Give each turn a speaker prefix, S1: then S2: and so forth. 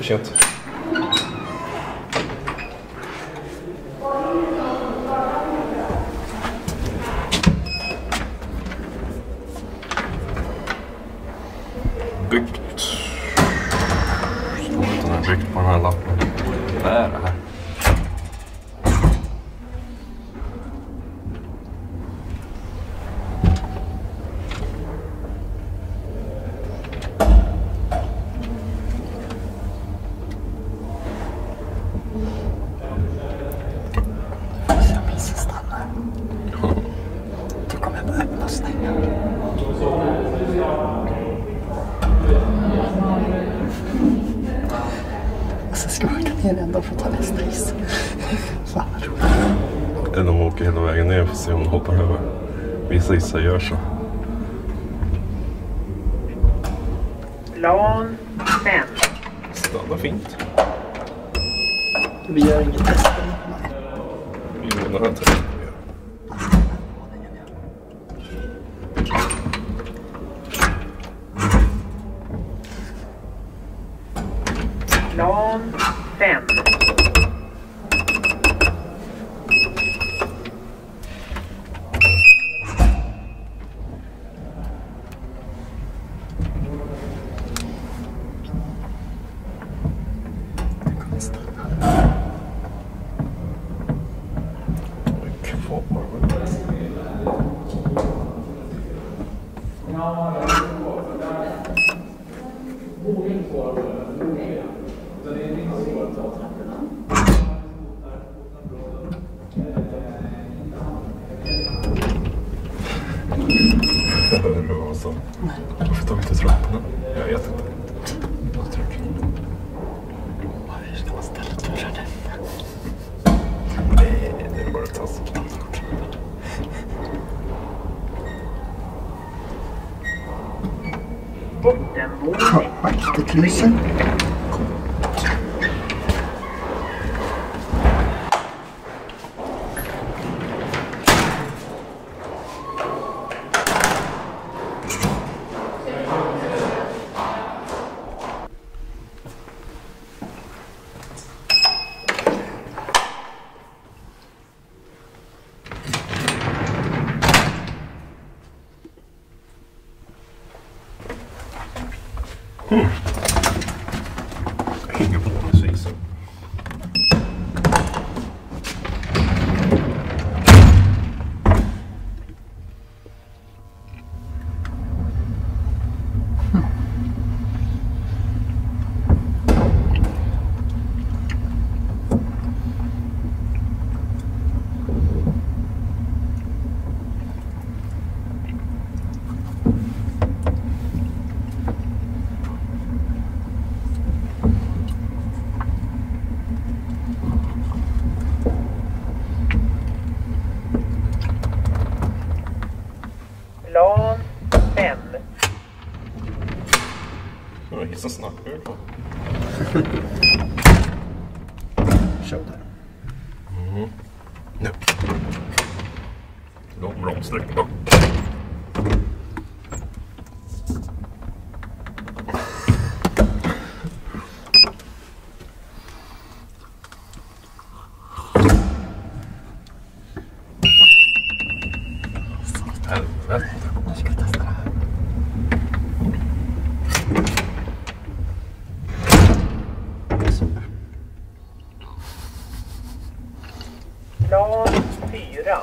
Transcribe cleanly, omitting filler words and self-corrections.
S1: sent. Byggt. Står inte den byggt på den här lappen. Vad är det här?
S2: Då kommer jag bara öppna och stänga. Alltså ska man kan ner ändå för att ta nästa hiss. Fan vad roligt.
S1: Eller de åker hela vägen ner för att se om de hoppar över. Vissa hissar gör så.
S3: Plan 5.
S1: Stanna fint.
S2: Vi gör inget test. Nej.
S1: Vi menar den testen vi gör.
S3: Plan 5.
S1: Varför tar vi inte trapporna? Jag vet inte.
S2: Hur ska man ställa dörren?
S1: Nej, det är bara taskigt.
S3: Bottenvåning.
S2: Akterkrisen.
S1: Hänger på precis.
S3: Plan 5.
S1: Jag hissen snackar ju på.
S2: Kör där.
S1: Nu. Lång bromssträckning. Helvete.
S2: Nu ska vi testa det här.
S3: Plan 4.